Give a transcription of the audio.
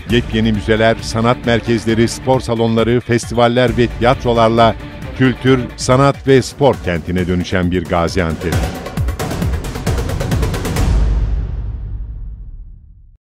Yepyeni müzeler, sanat merkezleri, spor salonları, festivaller ve tiyatrolarla kültür, sanat ve spor kentine dönüşen bir Gaziantep.